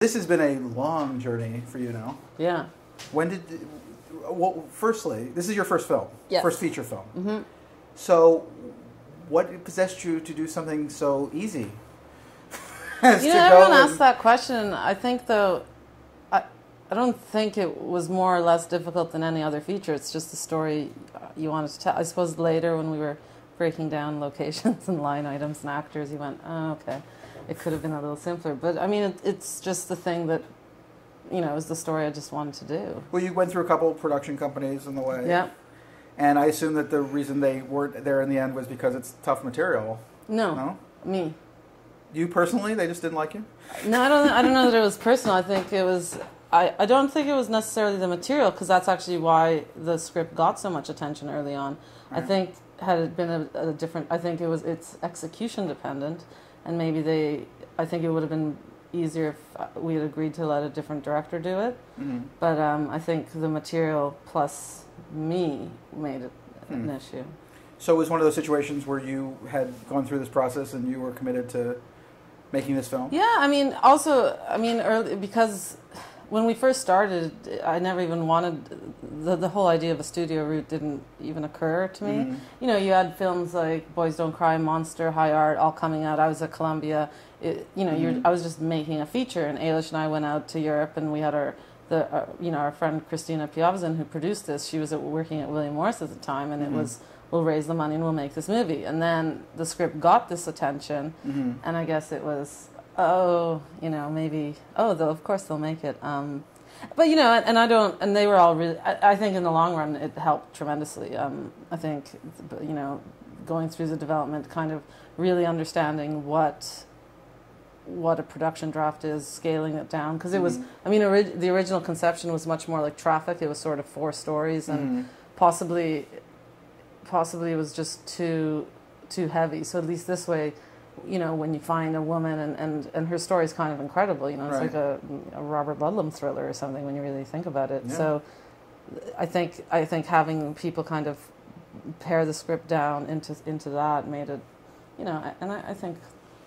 This has been a long journey for you now. Yeah. When did... Well, firstly, this is your first film. Yes. First feature film. Mm-hmm. So, what possessed you to do something so easy? Everyone asks that question. I think, though, I don't think it was more or less difficult than any other feature. It's just the story you wanted to tell. I suppose later when we were breaking down locations and line items and actors, you went, oh, okay, it could have been a little simpler. But, I mean, it's just the thing that, it was the story I just wanted to do. Well, you went through a couple of production companies in the way. Yeah. And I assume that the reason they weren't there in the end was because it's tough material. No? Me. You personally? They just didn't like you? No, I don't know that it was personal. I think it was... I don't think it was necessarily the material, because that's actually why the script got so much attention early on. Right. I think had it been a different... I think it's execution dependent, and maybe I think it would have been easier if we had agreed to let a different director do it. Mm-hmm. But I think the material plus me made it an issue. So it was one of those situations where you had gone through this process and you were committed to making this film? Yeah, early, because when we first started, I never even wanted, the whole idea of a studio route didn't even occur to me. Mm-hmm. You had films like Boys Don't Cry, Monster, High Art, all coming out. I was at Columbia. I was just making a feature, and Ailish and I went out to Europe, and we had our friend Christina Piavzin, who produced this. She was working at William Morris at the time, and it was, we'll raise the money and we'll make this movie. And then the script got this attention, and I guess it was, maybe, of course they'll make it. But, and they were all really, I think in the long run it helped tremendously. I think, going through the development, kind of really understanding what a production draft is, scaling it down, because it was, the original conception was much more like Traffic. It was sort of 4 stories, and possibly it was just too heavy. So at least this way, when you find a woman and her story is kind of incredible, it's right. like a Robert Ludlum thriller or something when you really think about it. Yeah. So I think having people kind of pare the script down into that made it, and I think,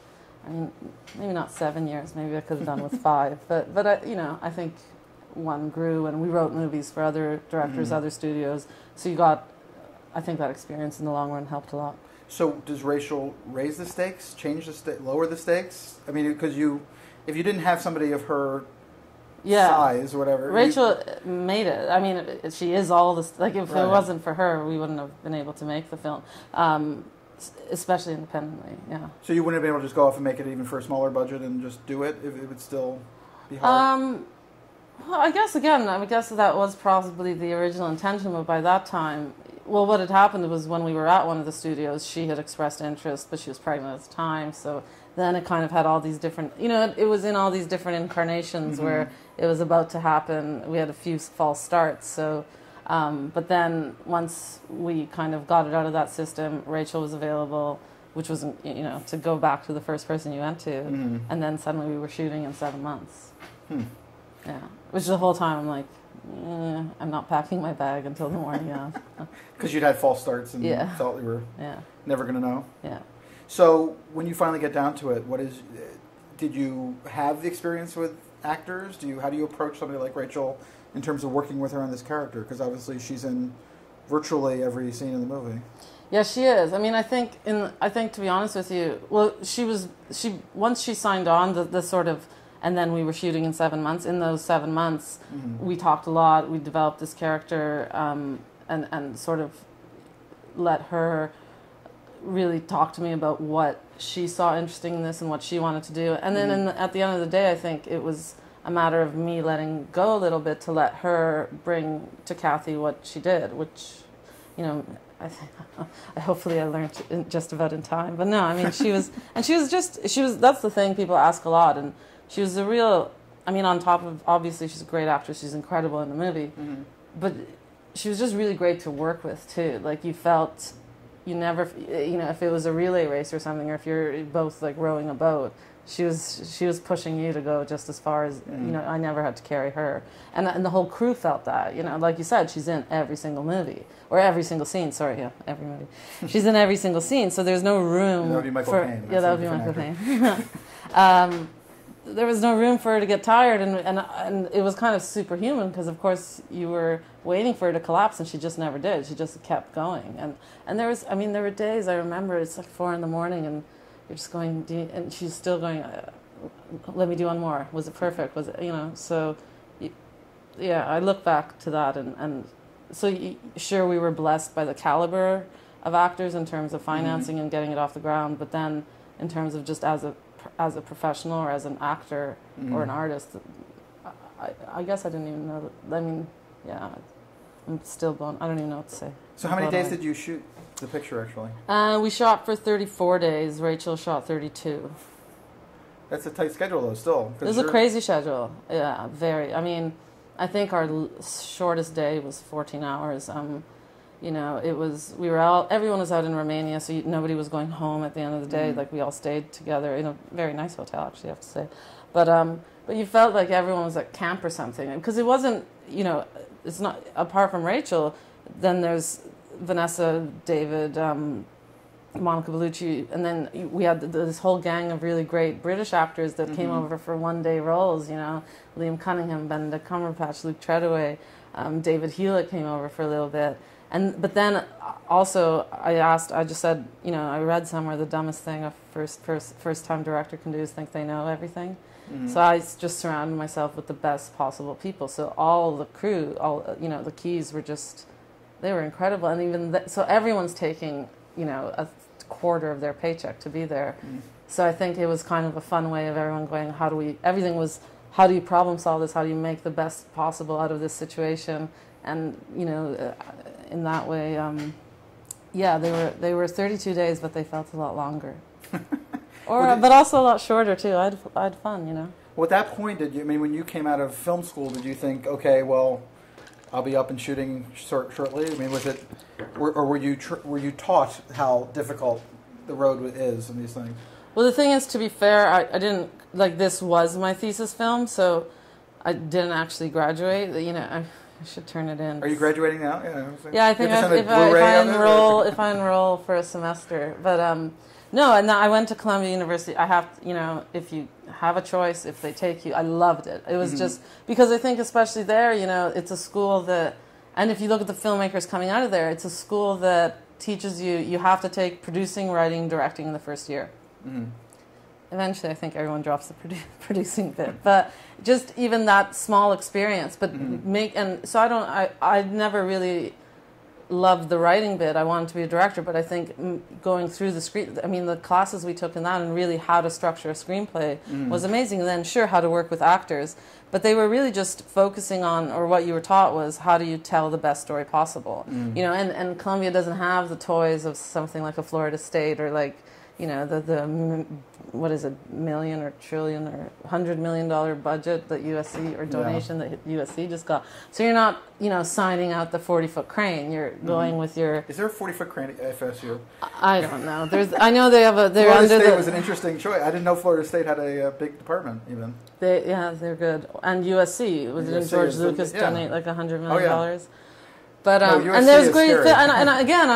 maybe not 7 years, maybe I could have done with 5, but I think one grew, and we wrote movies for other directors, other studios, so I think that experience in the long run helped a lot. So does Rachel raise the stakes, lower the stakes? Because if you didn't have somebody of her size or whatever. Rachel made it. She is all this, like if it wasn't for her, we wouldn't have been able to make the film. Especially independently, yeah. So you wouldn't have been able to just go off and make it even for a smaller budget and just do it? If it would still be hard? Well, I guess that was probably the original intention, but by that time, what had happened was when we were at one of the studios, she had expressed interest, but she was pregnant at the time, so then it kind of had all these different, it was in all these different incarnations where it was about to happen. We had a few false starts, so... but then once we kind of got it out of that system, Rachel was available, which was, to go back to the first person you went to. And then suddenly we were shooting in 7 months. Yeah. Which the whole time I'm like, I'm not packing my bag until the morning of. Because you'd had false starts and thought you were never going to know? Yeah. So when you finally get down to it, did you have the experience with actors? How do you approach somebody like Rachel in terms of working with her on this character? Because obviously she's in virtually every scene in the movie. Yeah, she is. I think to be honest with you, once she signed on, the sort of, and then we were shooting in 7 months. In those 7 months, we talked a lot. We developed this character, and sort of let her really talk to me about what she saw interesting in this and what she wanted to do. And then at the end of the day, I think it was a matter of me letting go a little bit to let her bring to Kathy what she did, which, hopefully I learned just about in time. But no, she was, that's the thing people ask a lot, and she was a real, on top of, obviously she's a great actress, she's incredible in the movie, but she was just really great to work with too. Like you felt, you never, if it was a relay race or something, or if you're both like rowing a boat, she was pushing you to go just as far as, I never had to carry her. And the whole crew felt that, like you said, she's in every single movie, or every single scene, every movie. She's in every single scene, so there's no room that would be Michael Caine. Yeah, that would be Michael Caine. there was no room for her to get tired, and it was kind of superhuman because of course you were waiting for her to collapse and she just never did. She just kept going, and there was, I mean, there were days I remember it's like 4 a.m. and you're just going, and she's still going, let me do one more. Was it perfect? Was it, you know? So yeah, I look back to that, and so sure, we were blessed by the caliber of actors in terms of financing and getting it off the ground, but then in terms of just as a professional or as an actor or an artist, I guess I didn't even know that. I mean, yeah, I'm still blown. I don't even know what to say. So how many days did you shoot the picture, actually? We shot for 34 days. Rachel shot 32. That's a tight schedule, though, still. It was a crazy schedule. Yeah, very. I mean, I think our shortest day was 14 hours. You know, it was, everyone was out in Romania, so nobody was going home at the end of the day. Like, we all stayed together in a very nice hotel, actually, I have to say. But you felt like everyone was at camp or something. Because it wasn't, you know, it's not, apart from Rachel, then there's Vanessa, David, Monica Bellucci, and then we had this whole gang of really great British actors that came over for one-day roles, you know, Liam Cunningham, Benedict Cumberbatch, Luke Treadaway, David Hewlett came over for a little bit. But then also I just said, you know, I read somewhere the dumbest thing a first-time director can do is think they know everything. So I just surrounded myself with the best possible people. So all the crew, you know, the keys were just, they were incredible. And even so everyone's taking, you know, a quarter of their paycheck to be there. So I think it was kind of a fun way of everyone going, everything was, how do you problem solve this? How do you make the best possible out of this situation? And, you know, in that way, yeah, they were 32 days, but they felt a lot longer. But also a lot shorter, too. I had fun, you know. Well, at that point, when you came out of film school, did you think, okay, well, I'll be up and shooting shortly? I mean, was it, or were you taught how difficult the road is and these things? Well, the thing is, to be fair, I didn't, like, this was my thesis film, so I didn't actually graduate. You know, I should turn it in. Are you graduating now? Yeah, I think if I enroll for a semester, but no, and I went to Columbia University. I have, you know, if you have a choice, if they take you, I loved it. It was just because I think especially there, you know, it's a school that, and if you look at the filmmakers coming out of there, it's a school that teaches you have to take producing, writing, directing in the first year. Eventually, I think everyone drops the producing bit, but just even that small experience. But so I never really loved the writing bit. I wanted to be a director, but I think going through the screen, I mean, the classes we took in that and really how to structure a screenplay was amazing. And then sure, how to work with actors, but they were really just focusing on, or what you were taught was, how do you tell the best story possible? You know, and Columbia doesn't have the toys of something like a Florida State or like, you know, the what is it, million or trillion or $100 million budget that USC or donation that USC just got. So you're not, you know, signing out the 40-foot crane. You're going with your. Is there a 40-foot crane at FSU? I don't know. I know they have a. They're Florida under State was an interesting choice. I didn't know Florida State had a big department even. They're good. And USC didn't George Lucas donate like $100 million? But no, and there's great, and again,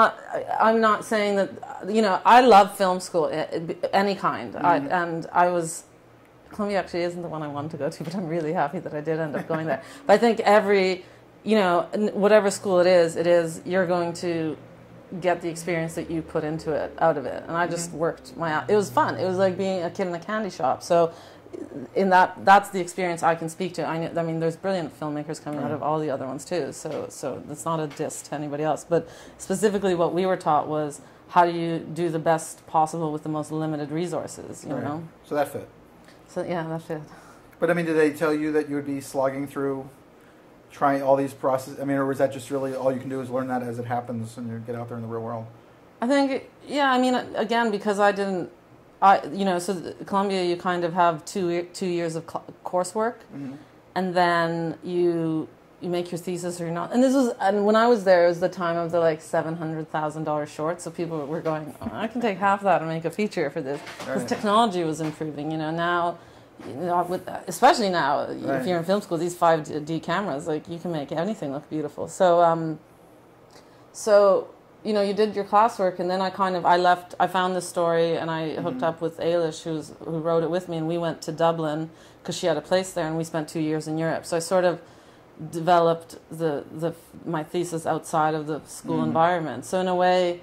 I'm not saying that, you know, I love film school, any kind, and I was, Columbia actually isn't the one I wanted to go to, but I'm really happy that I did end up going there. But I think every, you know, whatever school it is, you're going to get the experience that you put into it, out of it, and I just worked it was fun. It was like being a kid in a candy shop. So in that's the experience I can speak to. I mean, there's brilliant filmmakers coming out of all the other ones too. So it's not a diss to anybody else. But specifically, what we were taught was, how do you do the best possible with the most limited resources? You know. So that fit. So yeah, that fit. But I mean, did they tell you that you would be slogging through, trying all these processes? I mean, or was that just really all you can do is learn that as it happens and you get out there in the real world? I think, yeah. I mean, again, because I didn't. You know, so Columbia, you kind of have two years of coursework, and then you make your thesis or you're not. And when I was there, it was the time of the like $700,000 short. So people were going, oh, I can take half of that and make a feature for this, because technology was improving. You know, now, you know, especially now, if you're in film school, these 5D cameras, like, you can make anything look beautiful. So you know, you did your classwork, and then I found this story, and I hooked up with Ailish, who wrote it with me, and we went to Dublin because she had a place there, and we spent 2 years in Europe. So I sort of developed my thesis outside of the school environment. So in a way,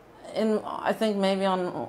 I think maybe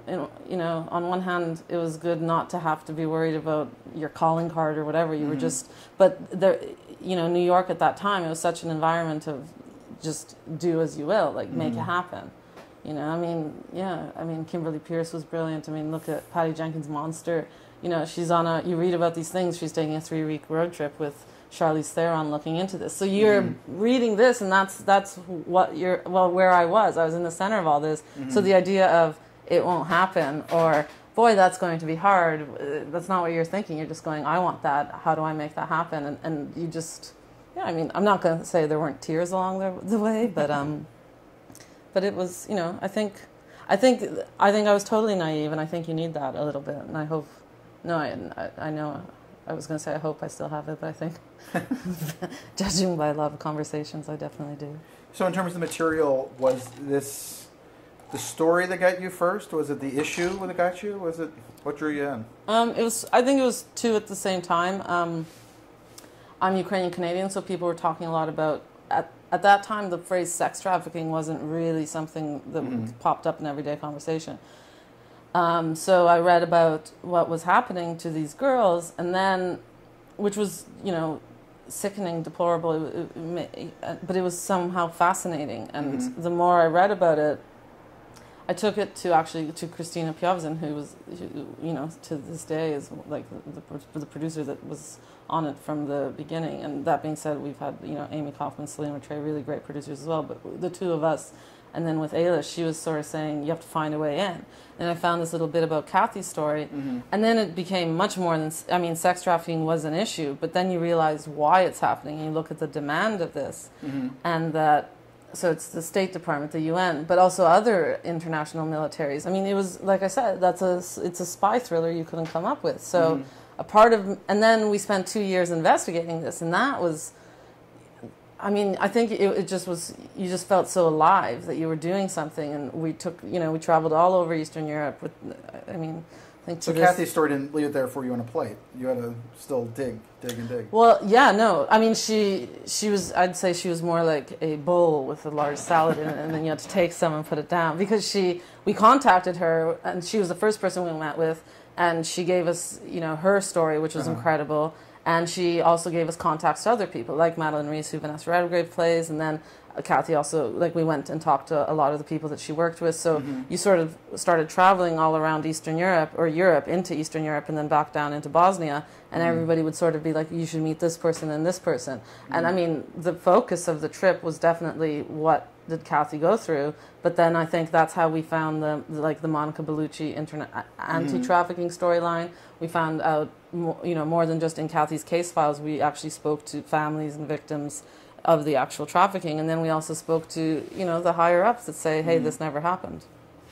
on one hand, it was good not to have to be worried about your calling card or whatever. You were just, but there, you know, New York at that time, it was such an environment of just do as you will, like make it happen. You know, I mean, Kimberly Pierce was brilliant. I mean, look at Patty Jenkins' Monster. You know, you read about these things. She's taking a 3-week road trip with Charlize Theron looking into this. So you're reading this, and that's what where I was in the center of all this. So the idea of it won't happen, or boy, that's going to be hard, that's not what you're thinking. You're just going, I want that. How do I make that happen? And you just, yeah, I mean, I'm not going to say there weren't tears along the way, but it was, you know, I think I was totally naive, and I think you need that a little bit. And I hope, I know, I was going to say I hope I still have it, but I think judging by a lot of conversations, I definitely do. So in terms of the material, was this the story that got you first? Was it the issue that got you? Was it, what drew you in? I think it was two at the same time. I'm Ukrainian Canadian, so people were talking a lot about, at that time, the phrase sex trafficking wasn't really something that popped up in everyday conversation. So I read about what was happening to these girls, and then, which was, you know, sickening, deplorable, but it was somehow fascinating. And the more I read about it, I took it to Christina Piovzin, who, you know, to this day is like the producer that was on it from the beginning. And that being said, we've had, you know, Amy Kaufman, Selena Trey, really great producers as well. But the two of us, and then with Ailish, she was sort of saying, you have to find a way in. And I found this little bit about Kathy's story. And then it became much more than, I mean, sex trafficking was an issue, but then you realize why it's happening. You look at the demand of this, and that, so it's the State Department, the UN, but also other international militaries. I mean, it was, like I said, it's a spy thriller you couldn't come up with. So a part of, and then we spent 2 years investigating this, and that was, I mean, I think it just was, you just felt so alive that you were doing something. And we took, you know, we traveled all over Eastern Europe with, I mean, I think so Kathy's story didn't leave it there for you on a plate. You had to still dig. Well, yeah, no. I mean, she was, I'd say she was more like a bowl with a large salad in it, and then you had to take some and put it down. Because we contacted her, and she was the first person we met with, and she gave us, you know, her story, which was incredible. And she also gave us contacts to other people, like Madeline Reese, who Vanessa Redgrave plays, and then Kathy also, like, we went and talked to a lot of the people that she worked with. So you sort of started traveling all around Eastern Europe, or Europe into Eastern Europe, and then back down into Bosnia, and everybody would sort of be like, you should meet this person and this person. And I mean, the focus of the trip was definitely what did Kathy go through, but then I think that's how we found the Monica Bellucci anti-trafficking storyline. We found out, you know, more than just in Kathy's case files. We actually spoke to families and victims of the actual trafficking, and then we also spoke to, you know, the higher ups that say, hey, this never happened.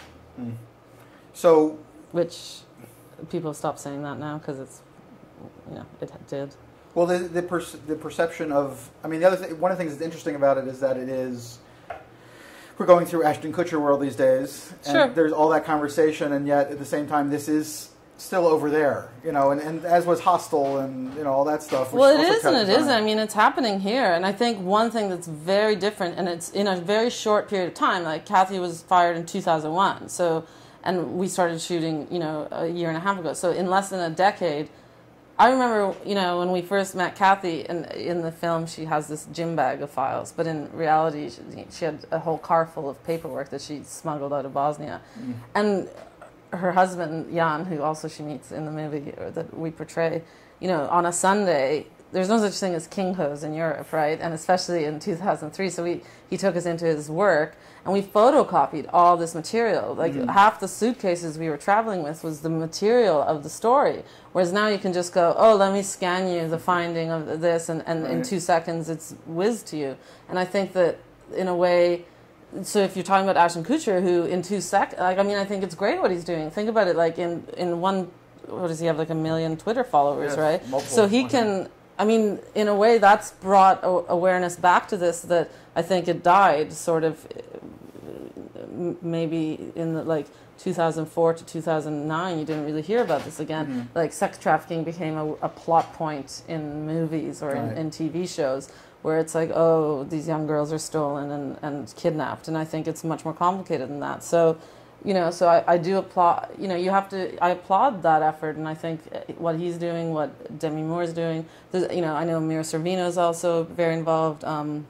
So, which people have stopped saying that now because it's, you know, it did. Well, the perception of, I mean, the other thing, one of the things that's interesting about it is that it is, we're going through Ashton Kutcher world these days, and there's all that conversation, and yet at the same time, this is still over there, you know, and as was Hostel and, you know, all that stuff. Well, it is and it isn't. I mean, it's happening here, and I think one thing that's very different, and it's in a very short period of time, like Kathy was fired in 2001, so, and we started shooting, you know, a year and a half ago, so in less than a decade. I remember, you know, when we first met Kathy, in the film she has this gym bag of files, but in reality she had a whole car full of paperwork that she smuggled out of Bosnia. And her husband, Jan, who also she meets in the movie or that we portray, you know, on a Sunday, there's no such thing as Kinko's in Europe, right? And especially in 2003. So he took us into his work, and we photocopied all this material. Like half the suitcases we were traveling with was the material of the story. Whereas now you can just go, oh, let me scan you the finding of this, and in 2 seconds it's whizzed to you. And I think that in a way, so if you're talking about Ashton Kutcher, who in 2 seconds, like, I mean, I think it's great what he's doing. Think about it, like in one, what does he have, like 1 million Twitter followers, right? So he can, I mean, in a way that's brought awareness back to this, that I think it died sort of maybe in the, like 2004 to 2009, you didn't really hear about this again. Like sex trafficking became a plot point in movies or in TV shows, where it's like, oh, these young girls are stolen and kidnapped. And I think it's much more complicated than that. So, you know, so I do applaud, you know, I applaud that effort. And I think what he's doing, what Demi Moore is doing, you know, I know Mira Sorvino is also very involved.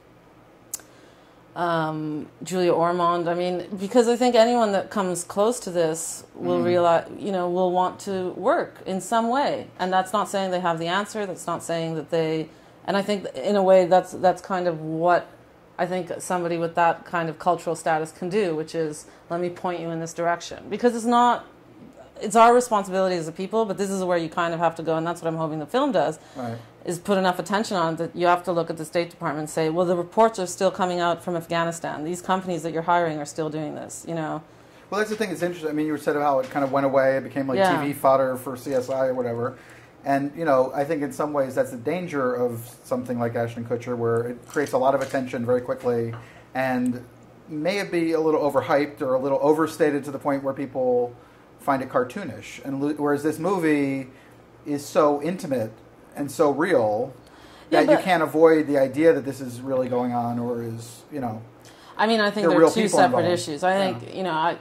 Julia Ormond. I mean, because I think anyone that comes close to this will realize, you know, will want to work in some way. And that's not saying they have the answer. That's not saying that they... And I think, in a way, that's kind of what I think somebody with that kind of cultural status can do, which is, let me point you in this direction. Because it's our responsibility as a people, but this is where you kind of have to go, and that's what I'm hoping the film does, is put enough attention on it that you have to look at the State Department and say, well, the reports are still coming out from Afghanistan. These companies that you're hiring are still doing this, you know. Well, that's the thing that's interesting. I mean, you said how it kind of went away. It became like TV fodder for CSI or whatever. And, you know, I think in some ways that's the danger of something like Ashton Kutcher, where it creates a lot of attention very quickly and may be a little overhyped or a little overstated to the point where people find it cartoonish. And whereas this movie is so intimate and so real that you can't avoid the idea that this is really going on or is, you know... I mean, I think they're two separate issues. I think, you know,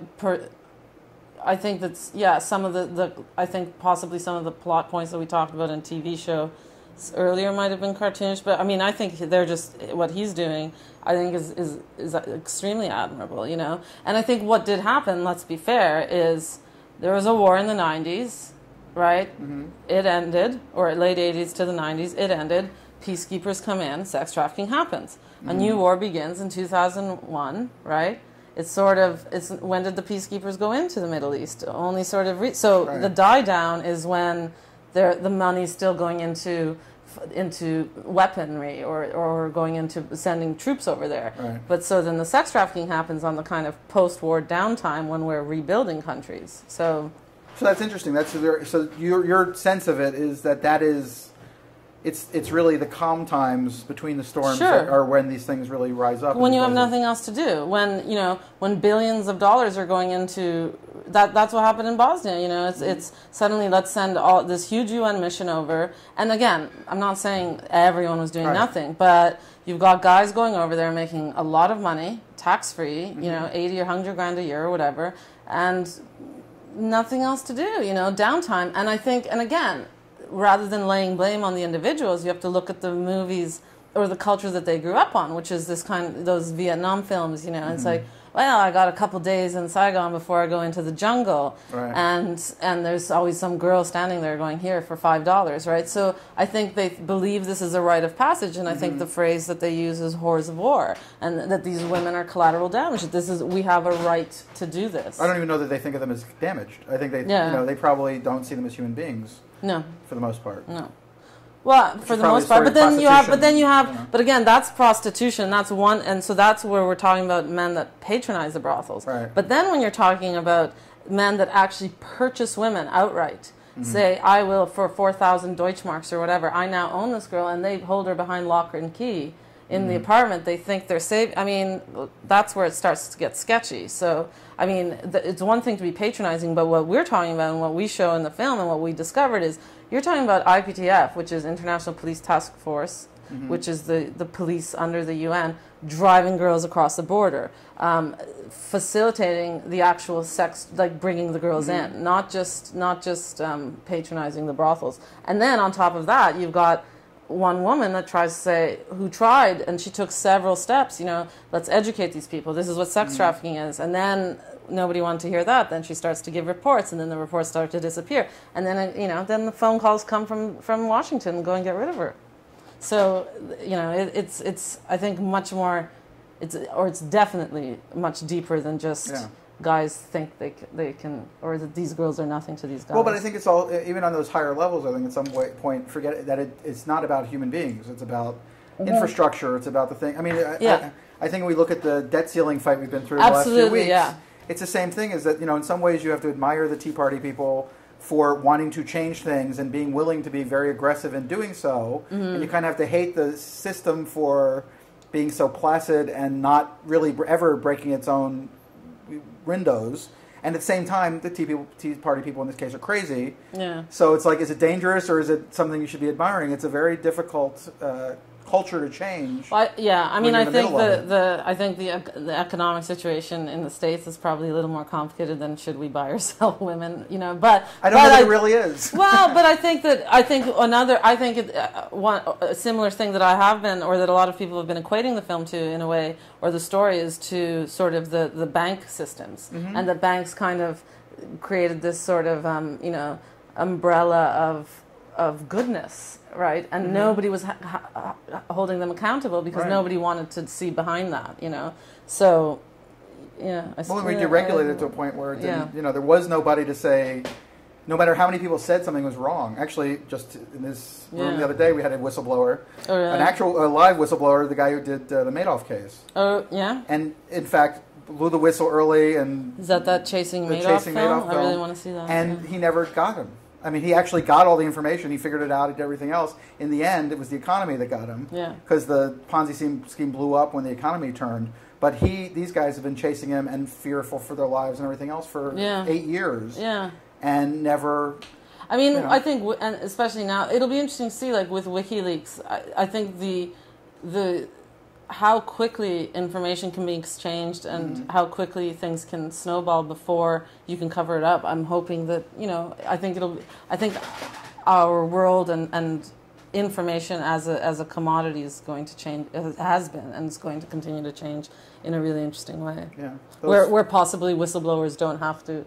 I think that's, some of the I think possibly some of the plot points that we talked about in TV show earlier might have been cartoonish, but I mean, I think they're just, what he's doing, I think is extremely admirable, you know? And I think what did happen, let's be fair, is there was a war in the 90s, right? It ended, or late 80s to the 90s, it ended, peacekeepers come in, sex trafficking happens. A new war begins in 2001, right? It's sort of, when did the peacekeepers go into the Middle East? Only sort of, the die down is when the money's still going into weaponry or going into sending troops over there. Right. But so then the sex trafficking happens on the kind of post-war downtime when we're rebuilding countries. So that's interesting. So your sense of it is that is... It's really the calm times between the storms that are when these things really rise up. When you have nothing else to do, when billions of dollars are going into that. That's what happened in Bosnia. You know, it's suddenly let's send all this huge UN mission over. And again, I'm not saying everyone was doing nothing, but you've got guys going over there making a lot of money, tax free. You know, 80 or 100 grand a year or whatever, and nothing else to do. You know, downtime. And I think, and again, rather than laying blame on the individuals, you have to look at the movies or the culture that they grew up on, which is this those Vietnam films, you know. It's like, well, I got a couple days in Saigon before I go into the jungle, and there's always some girl standing there going, here for $5, right? So I think they believe this is a rite of passage, and I think the phrase that they use is "whores of war," and that these women are collateral damage. We have a right to do this. I don't even know that they think of them as damaged. I think they probably don't see them as human beings. No, for the most part. No. Well, for the most part, but again, that's prostitution. That's one, and so that's where we're talking about men that patronize the brothels. Right. But then when you're talking about men that actually purchase women outright, say, I will for 4,000 Deutschmarks or whatever, I now own this girl, and they hold her behind lock and key in the apartment. They think they're safe. I mean, that's where it starts to get sketchy. So, I mean, it's one thing to be patronizing, but what we're talking about and what we show in the film and what we discovered is you're talking about IPTF, which is International Police Task Force, which is the police under the UN, driving girls across the border, facilitating the actual sex, like bringing the girls in, not just patronizing the brothels. And then on top of that, you've got one woman that who tried, and she took several steps, you know, let's educate these people. This is what sex trafficking is. And then nobody wanted to hear that. Then she starts to give reports, and then the reports start to disappear. And then, you know, then the phone calls come from Washington and go and get rid of her. So, you know, it's I think much more, it's definitely much deeper than just guys think they can, or that these girls are nothing to these guys. Well, but I think it's all, even on those higher levels, I think at some point, forget that it's not about human beings. It's about infrastructure. It's about the thing. I mean, I think we look at the debt ceiling fight we've been through the last few weeks. It's the same thing, is that, you know, in some ways you have to admire the Tea Party people for wanting to change things and being willing to be very aggressive in doing so. And you kind of have to hate the system for being so placid and not really ever breaking its own windows. And at the same time, the Tea Party people in this case are crazy. Yeah. So it's like, is it dangerous or is it something you should be admiring? It's a very difficult culture to change. Well, yeah, I mean, I think the economic situation in the States is probably a little more complicated than should we buy or sell women, you know. But I don't think it really is. Well, but I think a similar thing that I have been, or that a lot of people have been equating the film to in a way, or the story is to sort of the bank systems, and the banks kind of created this sort of umbrella of goodness. Right, and nobody was holding them accountable because nobody wanted to see behind that, you know. So, yeah. Well, we deregulated it to a point where it didn't, you know, there was nobody to say, no matter how many people said something was wrong. Actually, just in this room the other day, we had a whistleblower, an actual live whistleblower, the guy who did the Madoff case. Oh, yeah. And in fact, blew the whistle early, and is that Chasing Madoff film? I really want to see that. And he never got him. I mean, he actually got all the information. He figured it out. He did everything else. In the end, it was the economy that got him. Yeah. Because the Ponzi scheme blew up when the economy turned. But these guys have been chasing him and fearful for their lives and everything else for 8 years. Yeah. And never. I mean, I think, and especially now, it'll be interesting to see, like with WikiLeaks. I think the how quickly information can be exchanged and how quickly things can snowball before you can cover it up. I'm hoping that, you know, I think our world and information as a commodity is going to change. It has been, and it's going to continue to change in a really interesting way. Yeah. Where possibly whistleblowers don't have to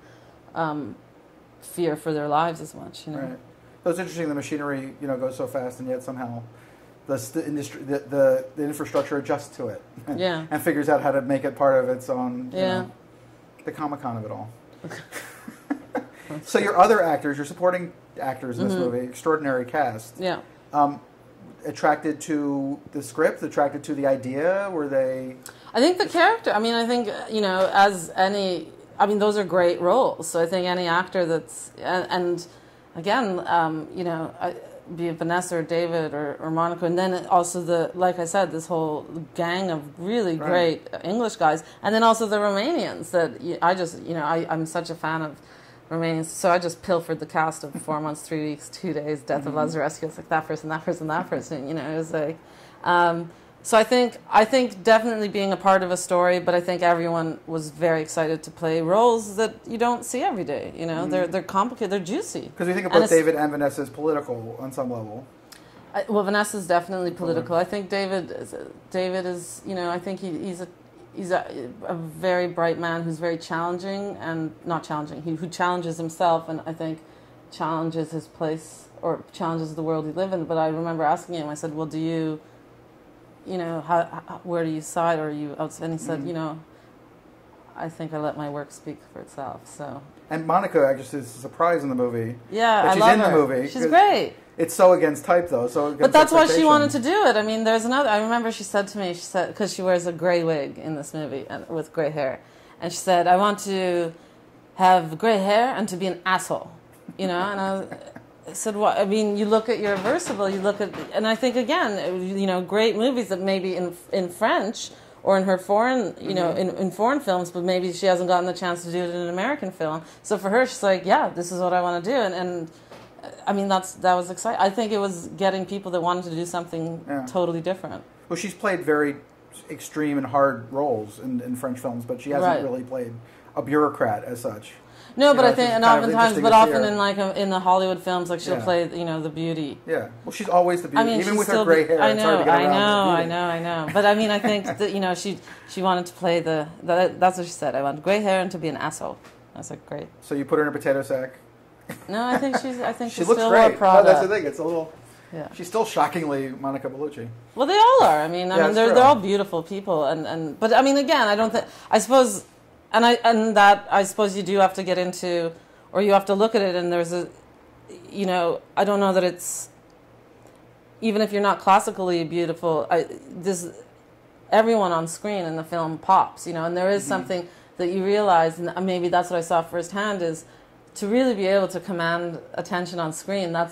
fear for their lives as much, you know. Right. So it's interesting the machinery, you know, goes so fast, and yet somehow the industry, the infrastructure adjusts to it, and figures out how to make it part of its own, you know, the Comic-Con of it all. So your other actors, your supporting actors in this movie, extraordinary cast. Yeah. Attracted to the script, attracted to the idea, were they? I think the character. I mean, I think, you know, as any. I mean, those are great roles. So I think any actor that's and again, you know. Be it Vanessa or David or Monica, and then also like I said, this whole gang of really great English guys, and then also the Romanians that I'm such a fan of Romanians, so I just pilfered the cast of 4 months, 3 weeks, 2 days, Death of Lazarescu. It's like that person, you know, it was like, so I think definitely being a part of a story, but I think everyone was very excited to play roles that you don't see every day. You know, they're complicated, they're juicy. Because we think of both David and Vanessa as political on some level. Well, Vanessa's definitely political. I think David is, you know, I think he's a very bright man who's very challenging and not challenging. Who challenges himself, and I think challenges his place or challenges the world he lives in. But I remember asking him, I said, well, do you know, where do you side, or are you outside? And he said, you know, I think I let my work speak for itself. So. And Monica actually is a surprise in the movie. Yeah, I love her. She's in the movie. She's great. It's so against type, though. But that's why she wanted to do it. I mean, there's another. I remember she said to me, because she wears a gray wig in this movie and with gray hair, and she said, I want to have gray hair and to be an asshole, you know, and I said, "What? I mean, you look at your Versable, you look at, and I think again, you know, great movies that maybe in French or in her foreign, you know, in foreign films, but maybe she hasn't gotten the chance to do it in an American film. So for her, she's like, yeah, this is what I want to do, and I mean, that was exciting. I think it was getting people that wanted to do something totally different. Well, she's played very extreme and hard roles in French films, but she hasn't really played a bureaucrat as such. No, but I think, and oftentimes, but often in the Hollywood films, like she'll play, you know, the beauty. Yeah, well, she's always the beauty, I mean, even with her gray hair. I know. But I mean, I think that, you know, she wanted to play that's what she said. I want gray hair and to be an asshole. I was like, great. So you put her in a potato sack. No, I think she looks still great. wore Prada. Oh, that's the thing. It's a little. Yeah. She's still shockingly Monica Bellucci. Well, they all are. I mean, they're all beautiful people, but I mean, again, I suppose you do have to get into, or you have to look at it, and there's you know, I don't know that it's, even if you're not classically beautiful, everyone on screen in the film pops, you know, and there is something that you realize, and maybe that's what I saw firsthand, is to really be able to command attention on screen. That's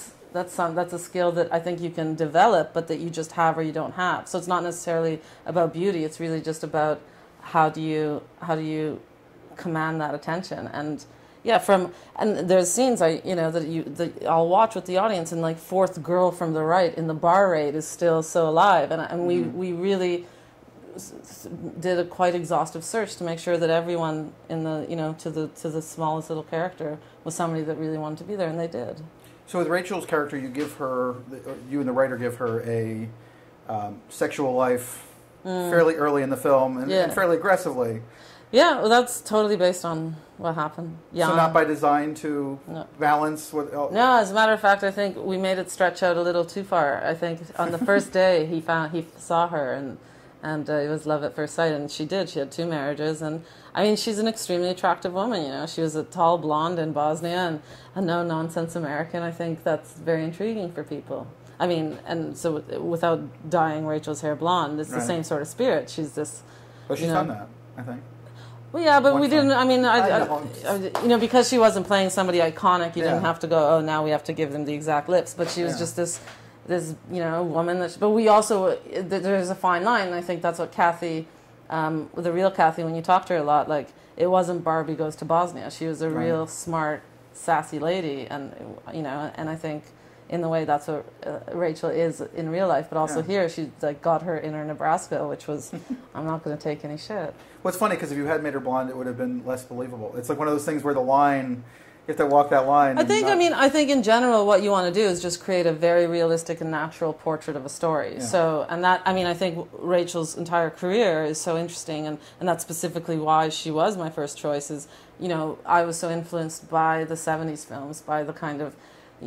a skill that I think you can develop, but that you just have or you don't have. So it's not necessarily about beauty. It's really just about how do you command that attention. And yeah, and there's scenes that I'll watch with the audience, and like fourth girl from the right in the bar raid is still so alive, and we really did a quite exhaustive search to make sure that everyone in the to the smallest little character was somebody that really wanted to be there, and they did. So with Rachel's character, you and the writer give her a sexual life fairly early in the film, and fairly aggressively. Yeah, well, that's totally based on what happened. So not by design to balance with... No, as a matter of fact, I think we made it stretch out a little too far. I think on the first day he saw her, and it was love at first sight, and she did. She had 2 marriages, and I mean, she's an extremely attractive woman, you know. She was a tall blonde in Bosnia and a no-nonsense American. I think that's very intriguing for people. I mean, and so without dyeing Rachel's hair blonde, it's the same sort of spirit. She's this... But she's done that, I think. Well, yeah, but we didn't. I mean, I because she wasn't playing somebody iconic, you didn't have to go. Oh, now we have to give them the exact lips. But she was just this woman. But we also there's a fine line. And I think that's what Kathy, the real Kathy, when you talk to her a lot, like it wasn't Barbie Goes to Bosnia. She was a real smart, sassy lady, and and I think in the way that's what Rachel is in real life, but also here she like got her inner Nebraska, which was I'm not going to take any shit. Well, it's funny because if you had made her blonde, it would have been less believable. It's like one of those things where the line, you have to walk that line. I think in general what you want to do is just create a very realistic and natural portrait of a story. Yeah. So, and that, I mean, I think Rachel's entire career is so interesting, and that's specifically why she was my first choice. Is, I was so influenced by the 70s films, by the kind of,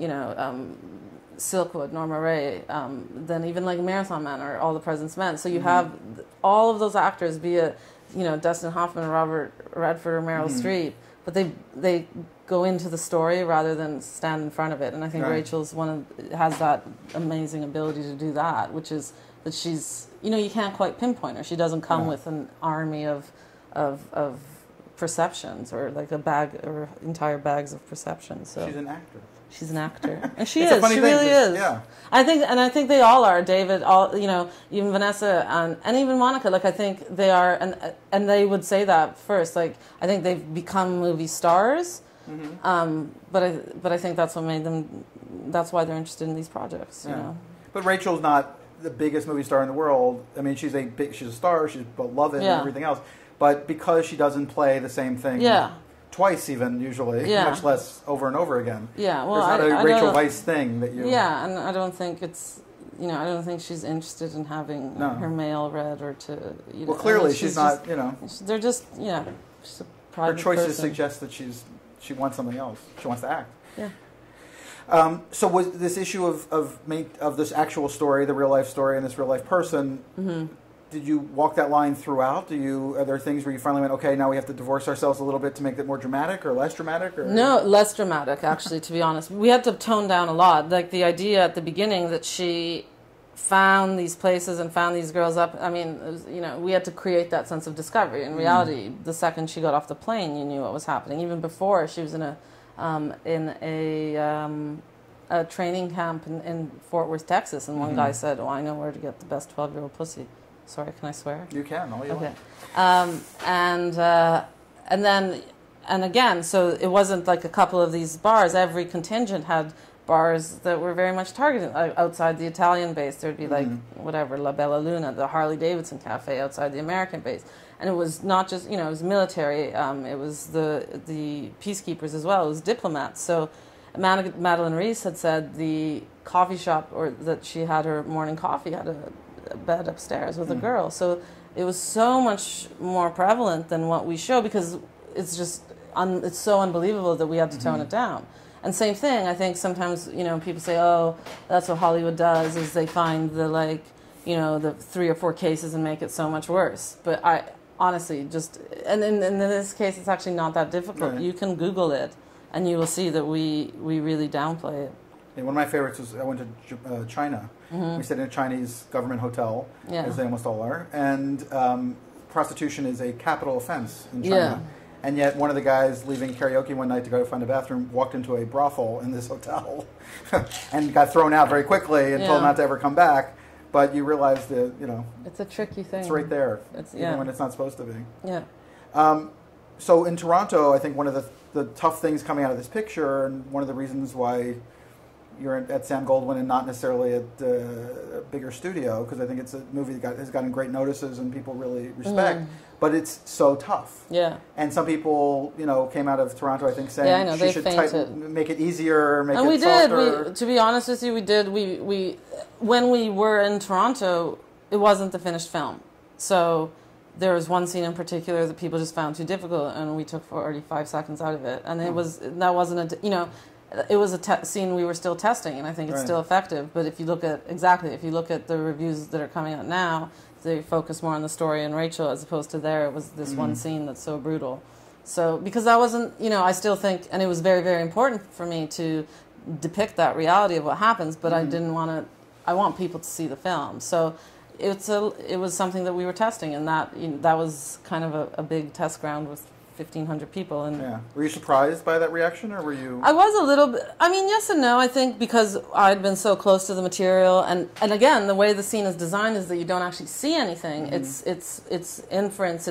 Silkwood, Norma Rae, then even like Marathon Man or All the President's Men. So you have all of those actors, be it Dustin Hoffman, Robert Redford, or Meryl Streep, but they go into the story rather than stand in front of it. And I think Rachel's has that amazing ability to do that, which is that she's you can't quite pinpoint her. She doesn't come with an army of perceptions or like a bag or entire bags of perceptions. So she's an actor. She's an actor, and she is. She really is. Yeah. I think they all are. David, even Vanessa, and even Monica. Like I think they are, and they would say that first. Like I think they've become movie stars. But I think that's what made them. That's why they're interested in these projects. You know. But Rachel's not the biggest movie star in the world. I mean, she's a star. She's beloved and everything else. But because she doesn't play the same thing. Yeah. Twice even, usually, much less over and over again. Yeah, well, there's not a Rachel Weisz thing that you... Yeah, and I don't think it's... I don't think she's interested in having her mail read or to... well, clearly she's not, They're just, she's a private her choices person. suggest that she wants something else. She wants to act. Yeah. So was this issue of this actual story, the real life story, and this real life person... Did you walk that line throughout? Are there things where you finally went, okay, now we have to divorce ourselves a little bit to make it more dramatic or less dramatic? Or? No, less dramatic, actually, to be honest. We had to tone down a lot. Like the idea at the beginning that she found these places and found these girls up. I mean, it was, we had to create that sense of discovery. In reality, the second she got off the plane, you knew what was happening. Even before, she was in a training camp in Fort Worth, Texas, and one guy said, "Oh, I know where to get the best 12-year-old pussy." Sorry, can I swear? You can, all you want. And again, so it wasn't like a couple of these bars. Every contingent had bars that were very much targeted. Outside the Italian base, there'd be like, whatever, La Bella Luna, the Harley Davidson Cafe outside the American base. And it was not just, it was military. It was the peacekeepers as well. It was diplomats. So Madeline Reese had said the coffee shop, or that she had her morning coffee, had a bed upstairs with a girl. So it was so much more prevalent than what we show, because it's just it's so unbelievable that we had to tone it down. And same thing, I think sometimes people say, oh, that's what Hollywood does, is they find the the 3 or 4 cases and make it so much worse. But I honestly and in this case it's actually not that difficult. You can Google it and you will see that we really downplay it. Yeah, one of my favorites was I went to China. We stayed in a Chinese government hotel, as they almost all are, and prostitution is a capital offense in China. Yeah. And yet one of the guys leaving karaoke one night to go find a bathroom walked into a brothel in this hotel and got thrown out very quickly and told not to ever come back. But you realize that, it's a tricky thing. It's right there, even when it's not supposed to be. Yeah. so in Toronto, I think one of the tough things coming out of this picture, and one of the reasons why you're at Sam Goldwyn and not necessarily at a bigger studio, because I think it's a movie that has gotten great notices and people really respect, but it's so tough. Yeah. And some people, came out of Toronto, I think, saying yeah, I know, she should make it easier, make and it softer. To be honest with you, we did. We when we were in Toronto, it wasn't the finished film. So there was one scene in particular that people just found too difficult, and we took 45 seconds out of it. And it wasn't it was a scene we were still testing, and I think it's still effective. But if you look at the reviews that are coming out now, they focus more on the story and Rachel as opposed to it was this one scene that's so brutal. So because that wasn't, I still think, and it was very, very important for me to depict that reality of what happens, but I didn't want to. I want people to see the film, so it was something that we were testing, and that was kind of a big test ground with 1,500 people. And yeah, were you surprised by that reaction, or were you? I was a little bit. I mean, yes and no. I think because I'd been so close to the material, and again, the way the scene is designed is that you don't actually see anything. It's inference.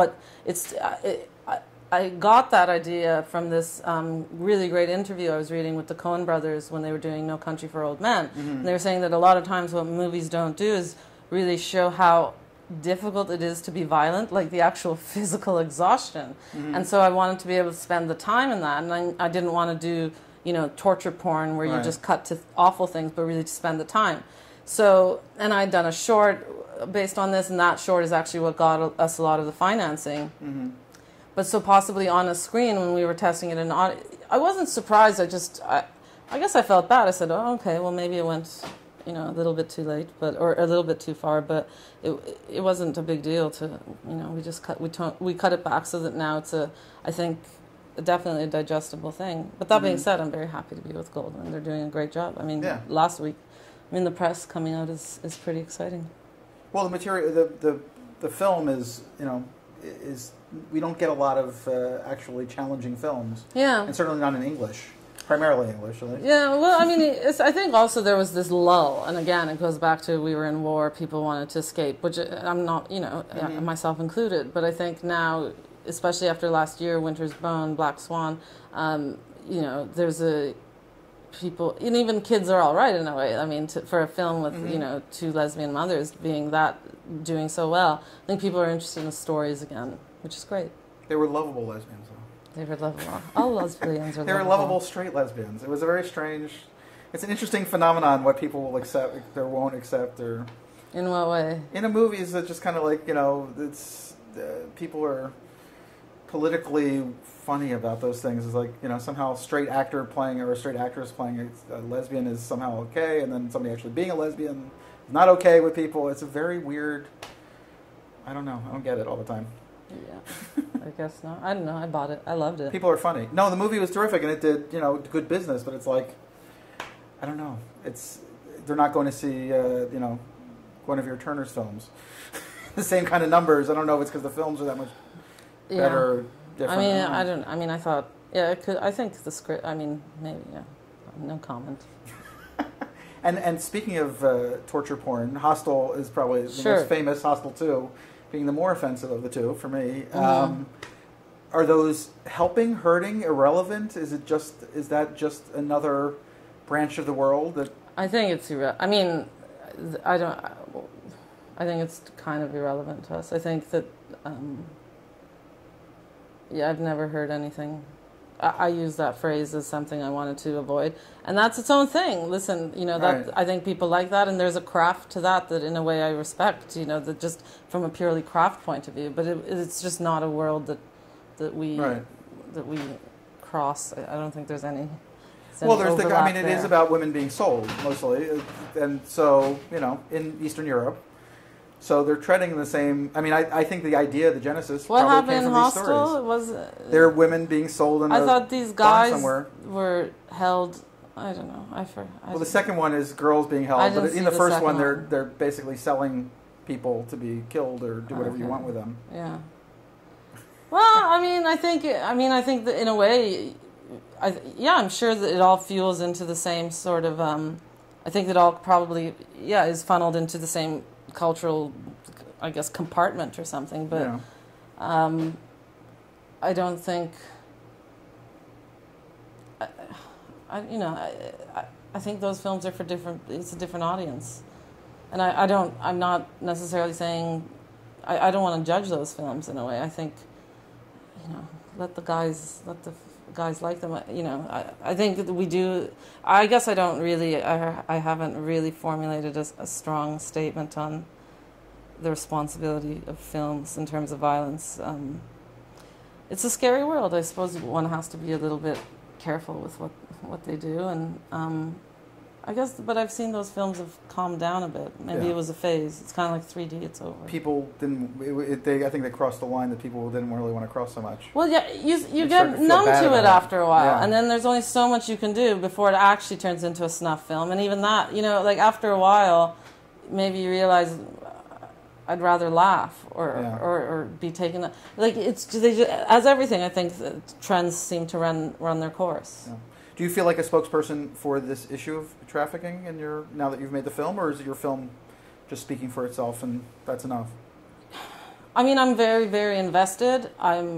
I got that idea from this really great interview I was reading with the Coen brothers when they were doing No Country for Old Men. And they were saying that a lot of times what movies don't do is really show how difficult it is to be violent, like the actual physical exhaustion. And so I wanted to be able to spend the time in that, and I didn't want to do torture porn where you just cut to awful things, but really to spend the time. So, and I'd done a short based on this, and that short is actually what got us a lot of the financing. But so possibly on a screen when we were testing it in I wasn't surprised. I guess I felt bad. I said, oh, okay, well maybe it went a little bit too late, or a little bit too far, but it wasn't a big deal to, we just we cut it back so that now it's I think definitely a digestible thing. But that being said, I'm very happy to be with Goldwyn. They're doing a great job. I mean, last week, the press coming out is pretty exciting. Well, the material, the film is, we don't get a lot of actually challenging films. Yeah. And certainly not in English. Primarily English, at least. Yeah, well, I mean, I think also there was this lull, and again, it goes back to we were in war, people wanted to escape, which I'm not, myself included, but I think now, especially after last year, Winter's Bone, Black Swan, there's people, and even kids are all right in a way. I mean, for a film with, two lesbian mothers doing so well, I think people are interested in stories again, which is great. They were lovable lesbians, though. They were lovable. All lesbians are lovable. They were lovable straight lesbians. It was a very strange... It's an interesting phenomenon what people will accept or won't accept. Or in what way? In a movies that just kind of like, it's... people are politically funny about those things. It's like, somehow a straight actor playing or a straight actress playing a lesbian is somehow okay, and then somebody actually being a lesbian is not okay with people. It's a very weird... I don't know. I don't get it all the time. Yeah, I guess not. I don't know. I bought it. I loved it. People are funny. No, the movie was terrific, and it did, good business. But it's like, I don't know. They're not going to see, Guinevere Turner's films. The same kind of numbers. I don't know if it's because the films are that much better. Or different. I mean, I thought, yeah, it could. I think the script. I mean, maybe, yeah. No comment. And speaking of torture porn, Hostel is probably the most famous. Hostel 2. Being the more offensive of the two for me. Are those helping, hurting, irrelevant? Is that just another branch of the world that? I think it's I mean, I think it's kind of irrelevant to us. I think that I've never heard anything. I use that phrase as something I wanted to avoid, and that's its own thing. Listen, that I think people like that, and there's a craft to that in a way I respect. That just from a purely craft point of view, but it's just not a world that we cross. I don't think there's any. Well, there's it is about women being sold mostly, and so in Eastern Europe. So they're treading the same. I mean, I think the idea, the genesis, probably came from these stories. Was there are women being sold in. I thought these guys were held. I don't know. Well, the second one is girls being held, but in the first one, they're basically selling people to be killed or do whatever you want with them. Yeah. Well, I think that in a way, I'm sure that it all fuels into the same sort of. I think that all probably is funneled into the same cultural, I guess, compartment or something, but I don't think. I think those films are for different. It's a different audience, and I don't. I'm not necessarily saying. I don't want to judge those films in a way. I think, let the guys like them. I think that we do. I guess I don't really. I haven't really formulated a strong statement on the responsibility of films in terms of violence. It's a scary world. I suppose one has to be a little bit careful with what they do, and I guess. But I've seen those films have calmed down a bit. Maybe it was a phase. It's kind of like 3D. It's over. People didn't. I think they crossed the line that people didn't really want to cross so much. Well, yeah, you get numb to it after a while, and then there's only so much you can do before it actually turns into a snuff film, and even that, like after a while, maybe you realize. I'd rather laugh or be taken. Like as everything, I think trends seem to run their course. Yeah. Do you feel like a spokesperson for this issue of trafficking now that you've made the film, or is your film just speaking for itself and that's enough? I mean, I'm very, very invested.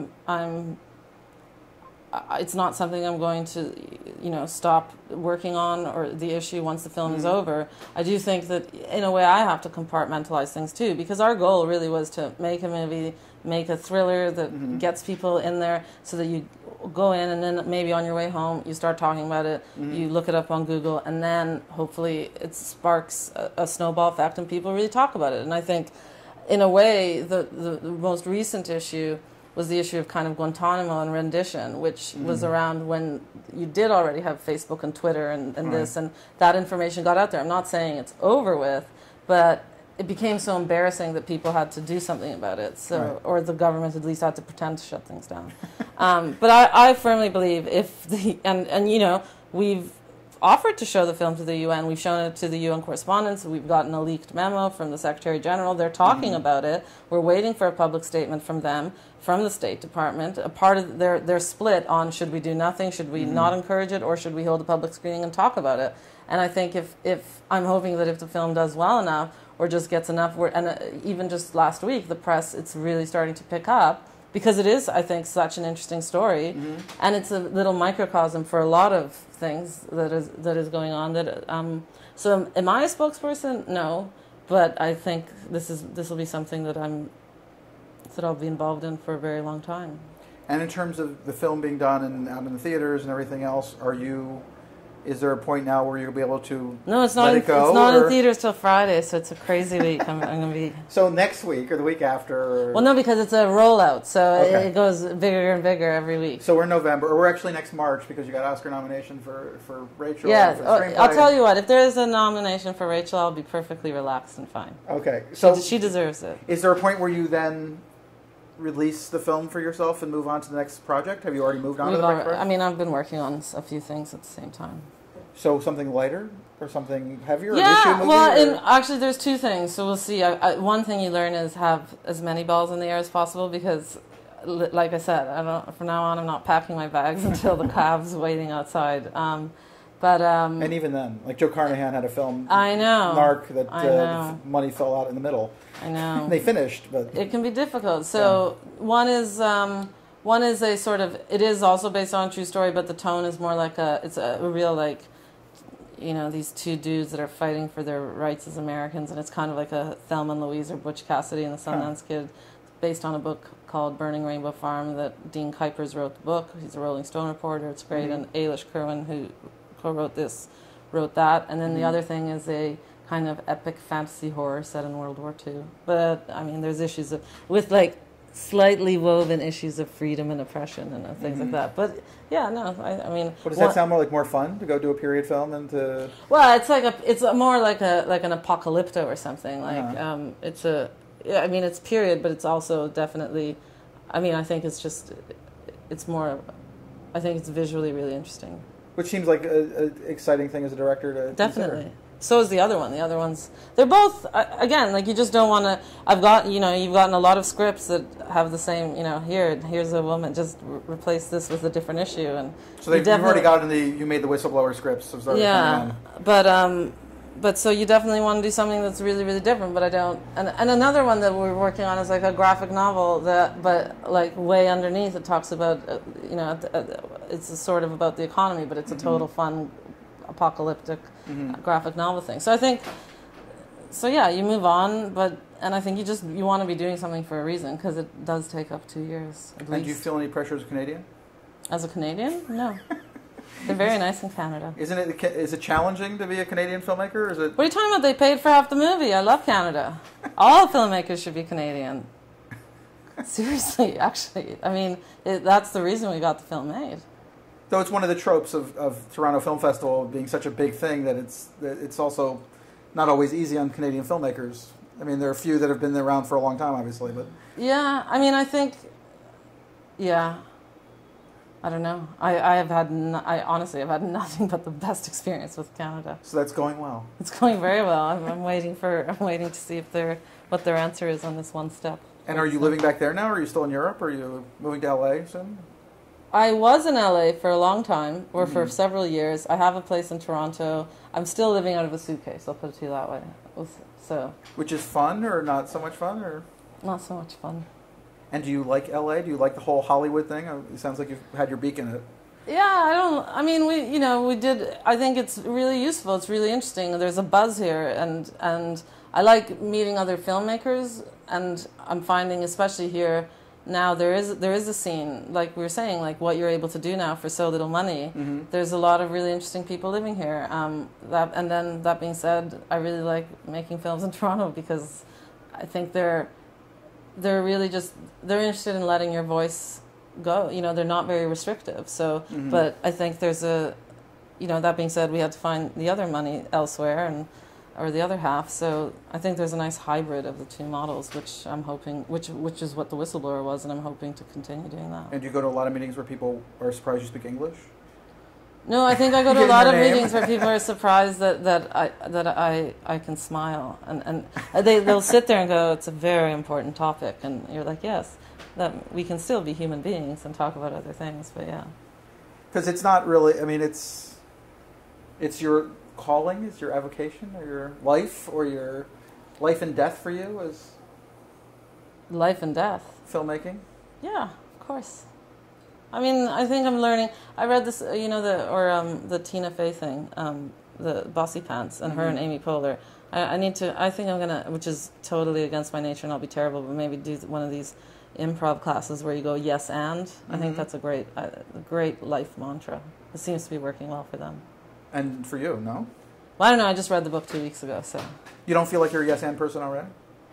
It's not something I'm going to, stop working on or the issue once the film is over. I do think that, in a way, I have to compartmentalize things too, because our goal really was to make a movie, make a thriller that gets people in there, so that you go in and then maybe on your way home you start talking about it, you look it up on Google, and then hopefully it sparks a snowball effect and people really talk about it. And I think, in a way, the most recent issue was the issue of kind of Guantanamo and rendition, which was around when you did already have Facebook and Twitter and this, and that information got out there. I'm not saying it's over with, but it became so embarrassing that people had to do something about it. So, or the government at least had to pretend to shut things down. But I firmly believe we've offered to show the film to the UN. We've shown it to the UN correspondents. We've gotten a leaked memo from the Secretary General. They're talking about it. We're waiting for a public statement from them, from the State Department. A part of their split on should we do nothing, should we not encourage it, or should we hold a public screening and talk about it. And I think if I'm hoping that if the film does well enough or just gets enough, even just last week, the press, it's really starting to pick up. Because it is, I think, such an interesting story, and it's a little microcosm for a lot of things that is going on. So, am I a spokesperson? No, but I think this will be something that I'll be involved in for a very long time. And in terms of the film being done and out in the theaters and everything else, is there a point now where you'll be able to let it go? It's not in theaters till Friday, so it's a crazy week. I'm going to be... So next week or the week after? Well, no, because it's a rollout, so it goes bigger and bigger every week. So we're in November, or we're actually next March, because you got Oscar nomination for Rachel. Yeah, I'll tell you what, if there is a nomination for Rachel, I'll be perfectly relaxed and fine. Okay. So she deserves it. Is there a point where you then release the film for yourself and move on to the next project? Have you already moved on to the next project? I mean, I've been working on a few things at the same time. So something lighter or something heavier? Yeah, actually there's two things, so we'll see. One thing you learn is have as many balls in the air as possible, because, like I said, from now on I'm not packing my bags until the cab's waiting outside. And even then, like Joe Carnahan had a film, I know, Narc, that money fell out in the middle. I know. They finished, but it can be difficult. So one is a sort of, it is also based on a true story, but the tone is more like it's a real, like, these two dudes that are fighting for their rights as Americans, and it's kind of like a Thelma and Louise or Butch Cassidy and the Sundance Kid, based on a book called Burning Rainbow Farm that Dean Kuipers wrote the book. He's a Rolling Stone reporter. It's great. And Ailish Kerwin, who co-wrote this, wrote that. And then the other thing is a kind of epic fantasy horror set in World War II. But, I mean, there's issues with like slightly woven issues of freedom and oppression and things like that. But yeah, no, I mean. But does that sound more fun to go do a period film than to? Well, it's more like an apocalypto or something. Like I mean, it's period, but it's also definitely. I mean, I think it's more. I think it's visually really interesting. Which seems like an exciting thing as a director to definitely. Consider. So is the other one. The other ones, they're both, again, like you just don't want to, you've gotten a lot of scripts that have the same, here's a woman, just replace this with a different issue. And so you've already gotten you made the whistleblower scripts. Yeah, but but so you definitely want to do something that's really, really different. But I don't. And another one that we're working on is like a graphic novel that, but like way underneath, it talks about, it's a sort of about the economy, but it's a total fun, apocalyptic graphic novel thing. So I think, so yeah, you move on, and I think you want to be doing something for a reason, because it does take up 2 years at least. And do you feel any pressure as a Canadian? As a Canadian? No. They're very nice in Canada. Is it challenging to be a Canadian filmmaker? Or is it? What are you talking about? They paid for half the movie. I love Canada. All filmmakers should be Canadian. Seriously, actually. I mean, that's the reason we got the film made. Though it's one of the tropes of Toronto Film Festival being such a big thing that it's also not always easy on Canadian filmmakers. I mean, there are a few that have been around for a long time, obviously, but... Yeah, I mean, I think... Yeah. I don't know. I honestly have had nothing but the best experience with Canada. So that's going well. It's going very well. I'm waiting to see what their answer is on this one step. And are you living back there now, or are you still in Europe, or are you moving to LA soon? I was in LA for a long time, or for several years. I have a place in Toronto. I'm still living out of a suitcase, I'll put it to you that way. So. Which is fun, or not so much fun, or? Not so much fun. And do you like LA? Do you like the whole Hollywood thing? It sounds like you've had your beak in it. Yeah, I mean, we did. I think it's really useful. It's really interesting. There's a buzz here, and I like meeting other filmmakers. And I'm finding, especially here now, there is a scene, like we were saying, like what you're able to do now for so little money. There's a lot of really interesting people living here. That being said, I really like making films in Toronto, because I think they're really they're interested in letting your voice go. They're not very restrictive. So, but I think there's that being said, we had to find the other money elsewhere, or the other half. So I think there's a nice hybrid of the two models, which I'm hoping, which is what The Whistleblower was, and I'm hoping to continue doing that. And do you go to a lot of meetings where people are surprised you speak English? No, I think I go to a lot of meetings where people are surprised that I can smile, and they'll sit there and go, "It's a very important topic," and you're like, "Yes, that we can still be human beings and talk about other things." But yeah, because it's not really. I mean, it's your calling, it's your avocation, or your life, or your life and death for you as life and death filmmaking. Yeah, of course. I mean, I think I'm learning. I read this, the Tina Fey thing, the Bossy Pants, and her and Amy Poehler. I think I'm gonna, which is totally against my nature, and I'll be terrible, but maybe do one of these improv classes where you go yes and. I think that's a great life mantra. It seems to be working well for them. And for you, no? Well, I don't know. I just read the book 2 weeks ago, so. You don't feel like you're a yes and person already?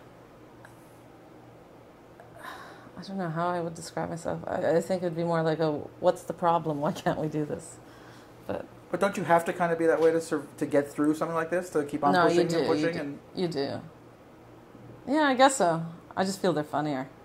I don't know how I would describe myself. I think it would be more like what's the problem? Why can't we do this? But don't you have to kind of be that way to get through something like this, to keep on pushing and pushing? You do. Yeah, I guess so. I just feel they're funnier.